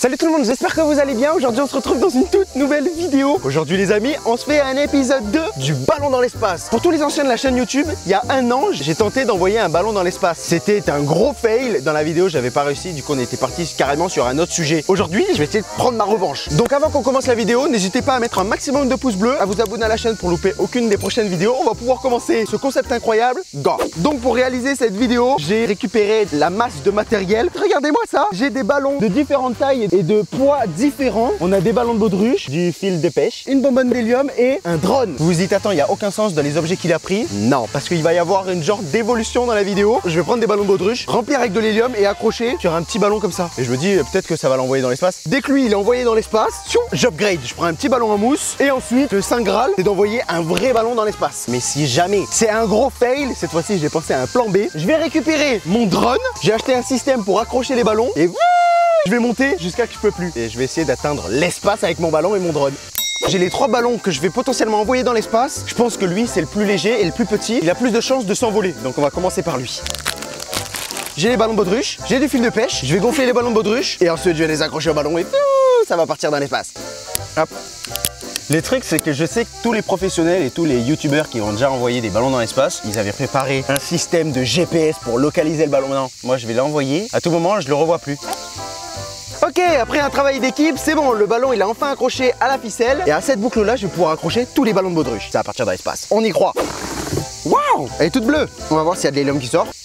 Salut tout le monde, j'espère que vous allez bien. Aujourd'hui on se retrouve dans une toute nouvelle vidéo. Aujourd'hui les amis, on se fait un épisode 2 du ballon dans l'espace. Pour tous les anciens de la chaîne YouTube, il y a un an, j'ai tenté d'envoyer un ballon dans l'espace. C'était un gros fail. Dans la vidéo, j'avais pas réussi, du coup on était parti carrément sur un autre sujet. Aujourd'hui, je vais essayer de prendre ma revanche. Donc avant qu'on commence la vidéo, n'hésitez pas à mettre un maximum de pouces bleus, à vous abonner à la chaîne pour louper aucune des prochaines vidéos. On va pouvoir commencer ce concept incroyable. Go. Donc pour réaliser cette vidéo, j'ai récupéré la masse de matériel. Regardez-moi ça, j'ai des ballons de différentes tailles et de poids différents. On a des ballons de baudruche, du fil de pêche, une bonbonne d'hélium et un drone. Vous vous dites, attends, il n'y a aucun sens dans les objets qu'il a pris. Non, parce qu'il va y avoir une genre d'évolution dans la vidéo. Je vais prendre des ballons de baudruche, remplir avec de l'hélium et accrocher sur un petit ballon comme ça. Et je me dis, peut-être que ça va l'envoyer dans l'espace. Dès que lui, il est envoyé dans l'espace, j'upgrade. Je prends un petit ballon en mousse et ensuite, le Saint Graal, c'est d'envoyer un vrai ballon dans l'espace. Mais si jamais c'est un gros fail, cette fois-ci, j'ai pensé à un plan B. Je vais récupérer mon drone. J'ai acheté un système pour accrocher les ballons et je vais monter jusqu'à ce que je peux plus. Et je vais essayer d'atteindre l'espace avec mon ballon et mon drone. J'ai les 3 ballons que je vais potentiellement envoyer dans l'espace. Je pense que lui, c'est le plus léger et le plus petit. Il a plus de chances de s'envoler. Donc on va commencer par lui. J'ai les ballons de baudruche, j'ai du fil de pêche. Je vais gonfler les ballons de baudruche et ensuite je vais les accrocher au ballon et ça va partir dans l'espace. Hop. Les trucs, c'est que je sais que tous les professionnels et tous les youtubeurs qui ont déjà envoyé des ballons dans l'espace, ils avaient préparé un système de GPS pour localiser le ballon. Non, moi je vais l'envoyer. À tout moment, je le revois plus. Ok, après un travail d'équipe, c'est bon, le ballon il est enfin accroché à la ficelle. Et à cette boucle là, je vais pouvoir accrocher tous les ballons de baudruche. Ça va partir dans l'espace, on y croit. Waouh, elle est toute bleue. On va voir s'il y a de l'hélium qui sort.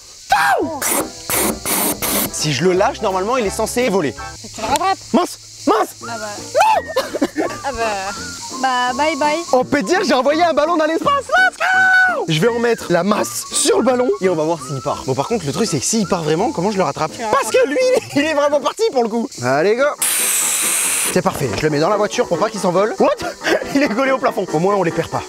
Si je le lâche, normalement il est censé voler. Tu le rattrapes. Mince, mince. Ah bah. Ah bah bye bye. On peut dire que j'ai envoyé un ballon dans l'espace. Let's go. Je vais en mettre la masse sur le ballon et on va voir s'il part. Bon par contre le truc c'est que s'il part vraiment, comment je le rattrape? Parce que lui il est vraiment parti pour le coup. Allez go. C'est parfait, je le mets dans la voiture pour pas qu'il s'envole. What? Il est collé au plafond. Au moins on les perd pas.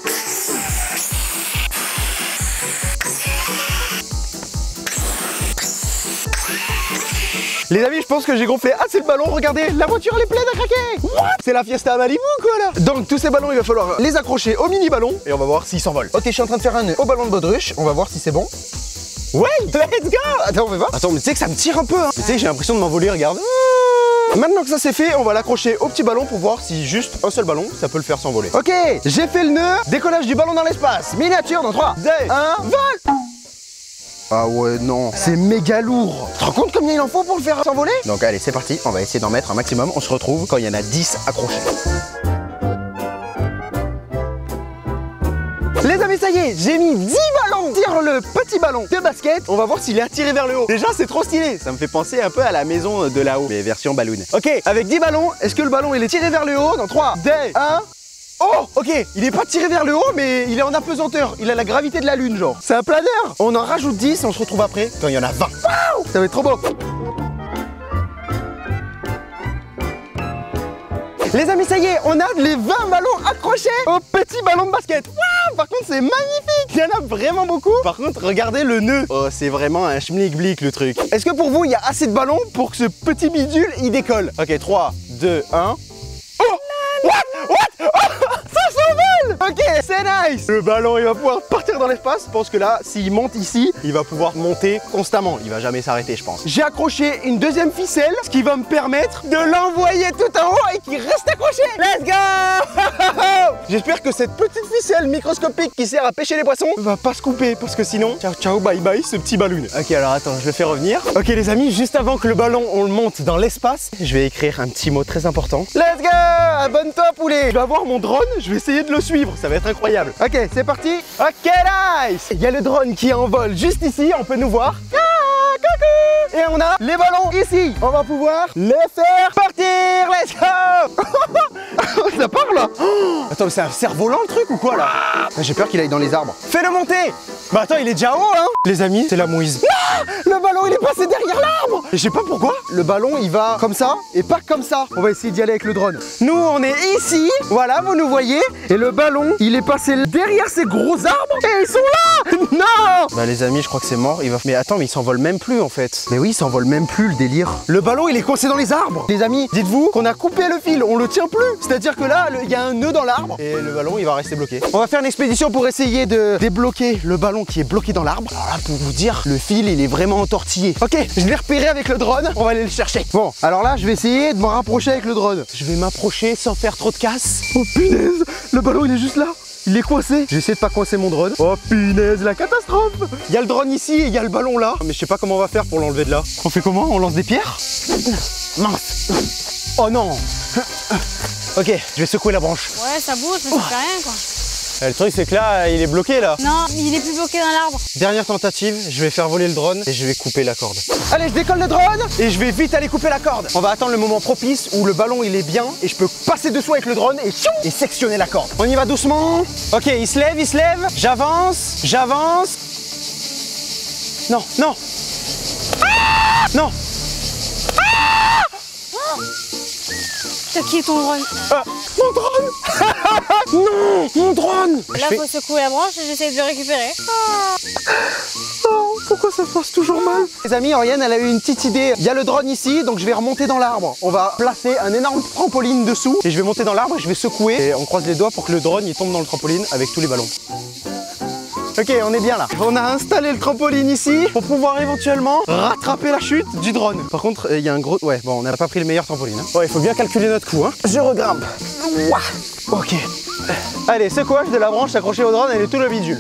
Les amis, je pense que j'ai gonflé assez le ballon. Regardez, la voiture elle est pleine à craquer. What? C'est la fiesta à Malibu quoi là. Donc tous ces ballons, il va falloir les accrocher au mini ballon et on va voir s'ils s'envolent. Ok, je suis en train de faire un nœud au ballon de baudruche. On va voir si c'est bon. Ouais, let's go. Attends, on fait pas. Attends, mais tu sais que ça me tire un peu hein. Tu sais que j'ai l'impression de m'envoler, regarde. Maintenant que ça c'est fait, on va l'accrocher au petit ballon pour voir si juste un seul ballon, ça peut le faire s'envoler. Ok, j'ai fait le nœud. Décollage du ballon dans l'espace. Miniature dans 3, 2, 1, vol. Ah ouais, non, c'est méga lourd. Tu te rends compte combien il en faut pour le faire s'envoler? Donc allez, c'est parti, on va essayer d'en mettre un maximum. On se retrouve quand il y en a 10 accrochés. Les amis, ça y est, j'ai mis 10 ballons sur le petit ballon de basket. On va voir s'il est attiré vers le haut. Déjà, c'est trop stylé. Ça me fait penser un peu à la maison de là-haut, mais version balloon. Ok, avec 10 ballons, est-ce que le ballon il est tiré vers le haut? Dans 3, 2, 1... Oh, ok, il est pas tiré vers le haut, mais il est en apesanteur. Il a la gravité de la lune, genre. C'est un planeur. On en rajoute 10 et on se retrouve après quand il y en a 20. Waouh, ça va être trop beau. Les amis, ça y est, on a les 20 ballons accrochés au petit ballon de basket. Waouh, par contre, c'est magnifique. Il y en a vraiment beaucoup. Par contre, regardez le nœud. Oh, c'est vraiment un schmilblick le truc. Est-ce que pour vous, il y a assez de ballons pour que ce petit bidule, il décolle? Ok, 3, 2, 1. Oh, what? Ok, c'est nice. Le ballon, il va pouvoir partir dans l'espace. Je pense que là, s'il monte ici, il va pouvoir monter constamment. Il va jamais s'arrêter, je pense. J'ai accroché une deuxième ficelle, ce qui va me permettre de l'envoyer tout en haut et qu'il reste accroché. Let's go. J'espère que cette petite ficelle microscopique qui sert à pêcher les poissons va pas se couper, parce que sinon, ciao, ciao, bye bye, ce petit ballon. Ok, alors attends, je le fais revenir. Ok, les amis, juste avant que le ballon, on le monte dans l'espace, je vais écrire un petit mot très important. Let's go. Abonne-toi, poulet. Je vais avoir mon drone, je vais essayer de le suivre. Ça va être incroyable. Ok, c'est parti. Ok, nice. Il y a le drone qui est en vol juste ici, on peut nous voir. Ah, coucou. Et on a les ballons ici. On va pouvoir les faire partir. Let's go. Ça part là. Oh, attends, mais c'est un cerf-volant le truc ou quoi là? J'ai peur qu'il aille dans les arbres. Fais-le monter. Bah attends, il est déjà haut hein. Les amis, c'est la mouise. Ah, le ballon il est passé derrière l'arbre. Et je sais pas pourquoi. Le ballon il va comme ça et pas comme ça. On va essayer d'y aller avec le drone. Nous on est ici. Voilà, vous nous voyez. Et le ballon il est passé derrière ces gros arbres. Et ils sont là. Non. Bah les amis, je crois que c'est mort. Mais attends, mais il s'envole même plus en fait. Mais oui, il s'envole même plus le délire. Le ballon il est coincé dans les arbres. Les amis, dites-vous qu'on a coupé le fil. On le tient plus. C'est-à-dire que là, il y a un nœud dans l'arbre. Et le ballon il va rester bloqué. On va faire une expédition pour essayer de débloquer le ballon ballon qui est bloqué dans l'arbre. Alors là, pour vous dire, le fil, il est vraiment entortillé. Ok, je l'ai repéré avec le drone, on va aller le chercher. Bon, alors là, je vais essayer de me rapprocher avec le drone. Je vais m'approcher sans faire trop de casse. Oh punaise, le ballon, il est juste là. Il est coincé. J'ai essayé de pas coincer mon drone. Oh punaise, la catastrophe. Il y a le drone ici et il y a le ballon là. Mais je sais pas comment on va faire pour l'enlever de là. On fait comment? On lance des pierres? Mince. Oh non. Ok, je vais secouer la branche. Ouais, ça bouge, mais ça fait rien quoi. Le truc c'est que là, il est bloqué là. Non, il est plus bloqué dans l'arbre. Dernière tentative, je vais faire voler le drone et je vais couper la corde. Allez, je décolle le drone et je vais vite aller couper la corde. On va attendre le moment propice où le ballon il est bien et je peux passer dessous avec le drone et sectionner la corde. On y va doucement. Ok, il se lève. J'avance. Non, non. Ah non. Qui est ton drone? Mon drone. Non, mon drone. Là, faut secouer la branche et j'essaie de le récupérer. Oh, pourquoi ça se passe toujours mal? Les amis, Oriane, elle a eu une petite idée. Il y a le drone ici, donc je vais remonter dans l'arbre. On va placer un énorme trampoline dessous et je vais monter dans l'arbre et je vais secouer. Et on croise les doigts pour que le drone il tombe dans le trampoline avec tous les ballons. Ok, on est bien là. On a installé le trampoline ici pour pouvoir éventuellement rattraper la chute du drone. Par contre, il y a un gros... Ouais, bon, on n'a pas pris le meilleur trampoline. Hein. Ouais, il faut bien calculer notre coup. Hein. Je regrimpe. Ouah. Ok. Allez, secouage de la branche accrochée au drone, elle est tout le bidule.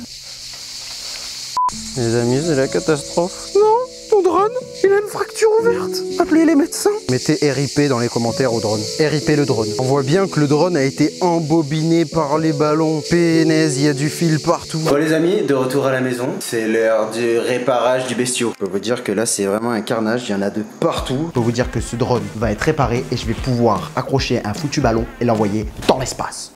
Les amis, c'est la catastrophe. Non, ton drone, il a une fracture ouverte. Appelez les médecins. Mettez RIP dans les commentaires au drone. RIP le drone. On voit bien que le drone a été embobiné par les ballons. Pénaise, il y a du fil partout. Bon les amis, de retour à la maison. C'est l'heure du réparage du bestiau. Je peux vous dire que là, c'est vraiment un carnage. Il y en a de partout. Je peux vous dire que ce drone va être réparé et je vais pouvoir accrocher un foutu ballon et l'envoyer dans l'espace.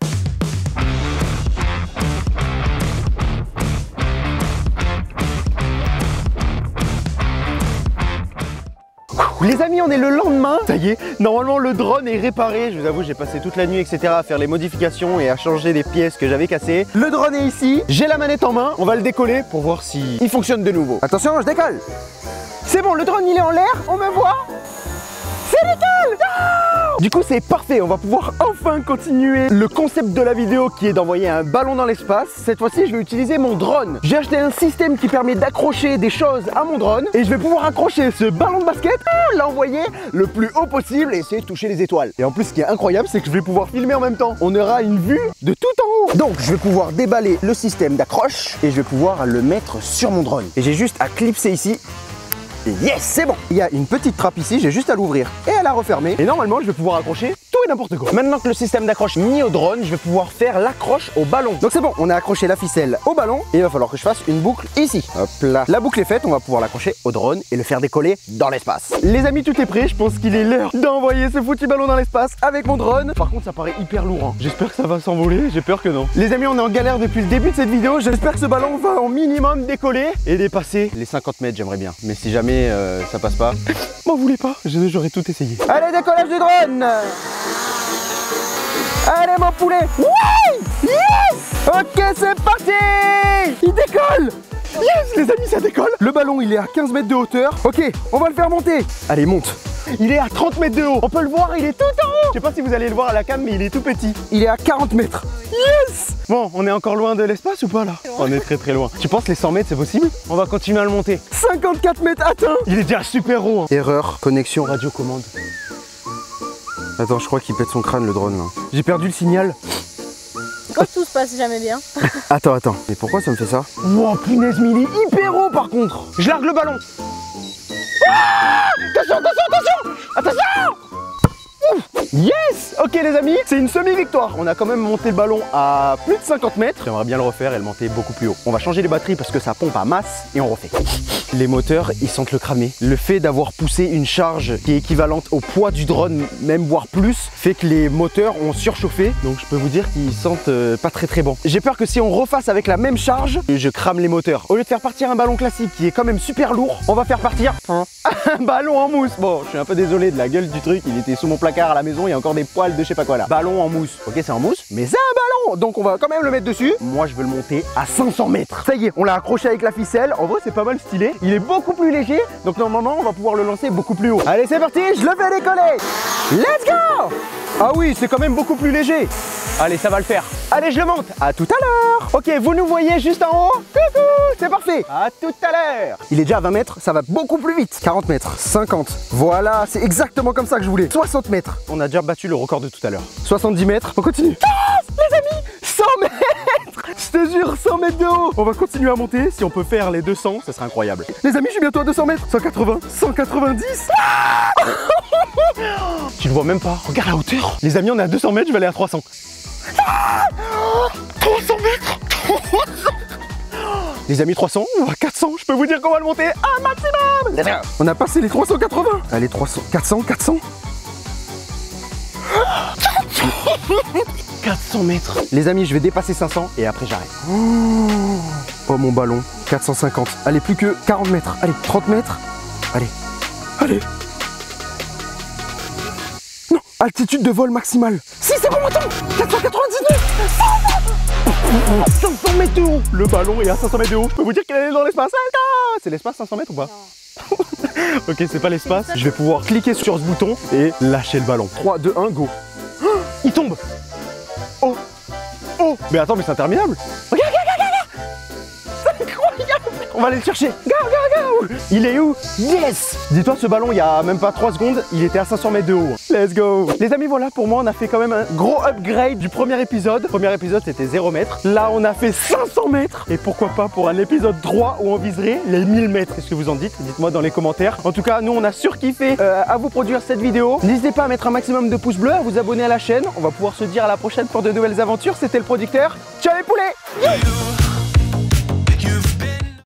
Les amis, on est le lendemain. Ça y est, normalement le drone est réparé. Je vous avoue, j'ai passé toute la nuit, etc. à faire les modifications et à changer des pièces que j'avais cassées. Le drone est ici. J'ai la manette en main. On va le décoller pour voir s'il fonctionne de nouveau. Attention, je décolle. C'est bon, le drone il est en l'air. On me voit. C'est nickel. Du coup, c'est parfait. On va pouvoir enfin continuer le concept de la vidéo qui est d'envoyer un ballon dans l'espace. Cette fois-ci, je vais utiliser mon drone. J'ai acheté un système qui permet d'accrocher des choses à mon drone et je vais pouvoir accrocher ce ballon de basket, l'envoyer le plus haut possible et essayer de toucher les étoiles. Et en plus, ce qui est incroyable, c'est que je vais pouvoir filmer en même temps. On aura une vue de tout en haut. Donc, je vais pouvoir déballer le système d'accroche et je vais pouvoir le mettre sur mon drone. Et j'ai juste à clipser ici. Et yes, c'est bon. Il y a une petite trappe ici, j'ai juste à l'ouvrir et à la refermer. Et normalement, je vais pouvoir accrocher tout et n'importe quoi. Maintenant que le système d'accroche est mis au drone, je vais pouvoir faire l'accroche au ballon. Donc c'est bon, on a accroché la ficelle au ballon et il va falloir que je fasse une boucle ici. Hop là. La boucle est faite, on va pouvoir l'accrocher au drone et le faire décoller dans l'espace. Les amis, tout est prêt. Je pense qu'il est l'heure d'envoyer ce foutu ballon dans l'espace avec mon drone. Par contre, ça paraît hyper lourd. Hein. J'espère que ça va s'envoler. J'ai peur que non. Les amis, on est en galère depuis le début de cette vidéo. J'espère que ce ballon va au minimum décoller et dépasser les 50 mètres. J'aimerais bien. Mais si jamais ça passe pas, m'en voulez pas. J'aurais tout essayé. Allez, décollage du drone. Allez mon poulet. Oui. Yes. Ok, c'est parti. Il décolle. Yes, les amis, ça décolle. Le ballon, il est à 15 mètres de hauteur. Ok, on va le faire monter. Allez, monte. Il est à 30 mètres de haut. On peut le voir, il est tout en haut. Je sais pas si vous allez le voir à la cam, mais il est tout petit. Il est à 40 mètres. Yes. Bon, on est encore loin de l'espace ou pas là? On est très très loin. Tu penses les 100 mètres, c'est possible? On va continuer à le monter. 54 mètres atteints. Il est déjà super haut. Hein. Erreur, connexion radiocommande. Attends, je crois qu'il pète son crâne le drone là. J'ai perdu le signal. Quand tout se passe jamais bien. Attends. Mais pourquoi ça me fait ça? Wow, punaise, mais il est hyper haut par contre. Je largue le ballon. Ah, attention. Ouf. Yes. Ok les amis, c'est une semi-victoire. On a quand même monté le ballon à plus de 50 mètres. J'aimerais bien le refaire et le monter beaucoup plus haut. On va changer les batteries parce que ça pompe à masse et on refait. Les moteurs, ils sentent le cramer. Le fait d'avoir poussé une charge qui est équivalente au poids du drone, même voire plus, fait que les moteurs ont surchauffé. Donc je peux vous dire qu'ils sentent pas très très bon. J'ai peur que si on refasse avec la même charge, je crame les moteurs. Au lieu de faire partir un ballon classique qui est quand même super lourd, on va faire partir un ballon en mousse. Bon, je suis un peu désolé de la gueule du truc. Il était sous mon placard à la maison, il y a encore des poils de je sais pas quoi là. Ballon en mousse. Ok, c'est en mousse, mais c'est un ballon. Donc on va quand même le mettre dessus. Moi, je veux le monter à 500 mètres. Ça y est, on l'a accroché avec la ficelle. En vrai, c'est pas mal stylé. Il est beaucoup plus léger, donc normalement on va pouvoir le lancer beaucoup plus haut. Allez, c'est parti, je le fais décoller. Let's go. Ah oui, c'est quand même beaucoup plus léger. Allez, ça va le faire. Allez, je le monte. À tout à l'heure. Ok, vous nous voyez juste en haut? Coucou, c'est parfait. À tout à l'heure. Il est déjà à 20 mètres, ça va beaucoup plus vite. 40 mètres, 50. Voilà, c'est exactement comme ça que je voulais. 60 mètres. On a déjà battu le record de tout à l'heure. 70 mètres. On continue. Les amis, 100 mètres. Je te jure, 100 mètres de haut. On va continuer à monter. Si on peut faire les 200, ça serait incroyable. Les amis, je suis bientôt à 200 mètres. 180, 190. Tu le vois même pas. Regarde la hauteur. Les amis, on est à 200 mètres, je vais aller à 300. 300 mètres. Les amis, 300, on va à 400. Je peux vous dire qu'on va le monter un maximum. On a passé les 380. Allez, 300, 400, 400. 400 mètres. Les amis, je vais dépasser 500 et après j'arrête. Oh mon ballon. 450. Allez, plus que 40 mètres. Allez, 30 mètres. Allez. Allez. Non, altitude de vol maximale. Si, c'est bon, attends. 499. 500 mètres de haut. Le ballon est à 500 mètres de haut. Je peux vous dire qu'il est dans l'espace. Ah, c'est l'espace 500 mètres ou pas? Ok, c'est pas l'espace. Je vais pouvoir cliquer sur ce bouton et lâcher le ballon. 3, 2, 1, go. Il tombe. Oh. Oh. Mais attends, mais c'est interminable. Regarde, regarde, regarde. C'est incroyable. On va aller le chercher. Regarde, regarde, regarde. Il est où? Yes. Dis-toi, ce ballon, il y a même pas 3 secondes, il était à 500 mètres de haut. Let's go. Les amis, voilà, pour moi, on a fait quand même un gros upgrade du premier épisode. Le premier épisode, c'était 0 mètres. Là, on a fait 500 mètres. Et pourquoi pas pour un épisode 3 où on viserait les 1000 mètres. Qu'est-ce que vous en dites? Dites-moi dans les commentaires. En tout cas, nous, on a surkiffé à vous produire cette vidéo. N'hésitez pas à mettre un maximum de pouces bleus, à vous abonner à la chaîne. On va pouvoir se dire à la prochaine pour de nouvelles aventures. C'était le producteur. Ciao les poulets.